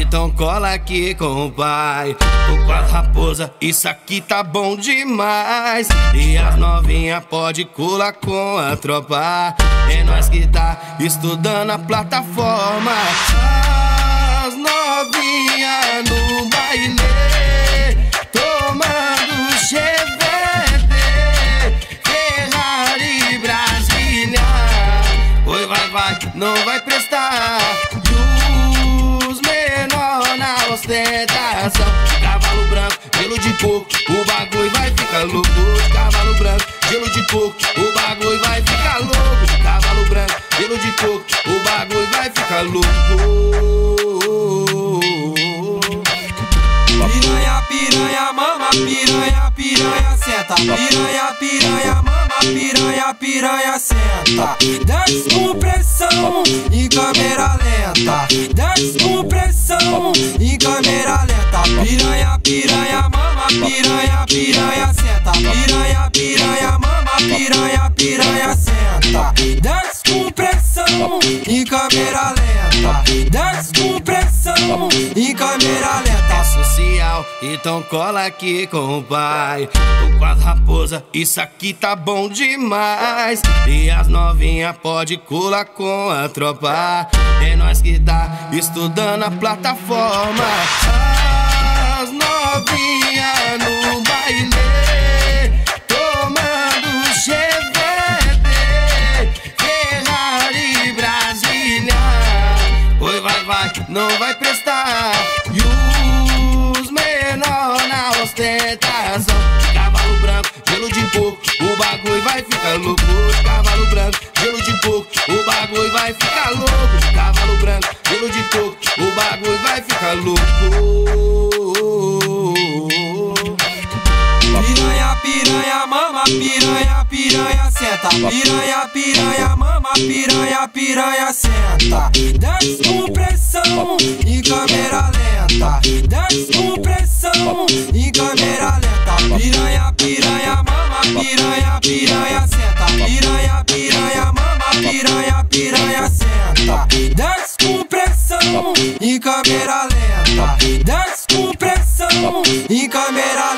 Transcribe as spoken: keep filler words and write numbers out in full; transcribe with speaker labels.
Speaker 1: então cola aqui com o pai. Tô com as raposa, isso aqui tá bom demais. E as novinha pode colar com a tropa. É nós que tá estudando a plataforma. As novinha no baile, tomando Chevette, Ferrari, Brasília. Oi, vai, vai, não vai prestar. E os menor na ostentação. Cavalo branco, gelo de coco, o bagulho vai ficar louco. De cavalo branco, gelo de coco, o bagulho vai ficar louco. De cavalo branco, gelo de coco, o bagulho vai ficar louco.
Speaker 2: Piranha, piranha, mama, piranha, piranha, senta. Piranha, piranha, mama, piranha, piranha, senta. Desce com pressão em câmera lenta. Desce com pressão em câmera lenta. Piranha, piranha, mama, piranha, piranha, senta. Piranha, piranha, mama, piranha, piranha, senta. Desce com pressão em câmera lenta. Desce com pressão em câmera lenta.
Speaker 1: Social, então cola aqui com o pai. Tô com as raposa, isso aqui tá bom demais. E as novinha pode colar com a tropa. É nós que tá estudando a plataforma. As novinha no baile, tomando Chevette, Ferrari, Brasília. Oi, vai, vai, não vai prestar. E os menor na ostentação. De cavalo branco, gelo de coco, o bagulho vai ficar louco. De cavalo branco, gelo de coco, o bagulho vai ficar louco. De cavalo branco, gelo de coco, o bagulho vai ficar louco.
Speaker 2: Piranha, piranha, mama, piranha, piranha, senta. Piranha, piranha, mama, piranha, piranha, senta. Desce com pressão em câmera lenta. Desce com pressão em câmera lenta. Piranha, piranha, mama, piranha, piranha, senta. Piranha, piranha, mama, piranha, piranha, senta. Desce com pressão em câmera lenta. Desce com pressão em câmera lenta.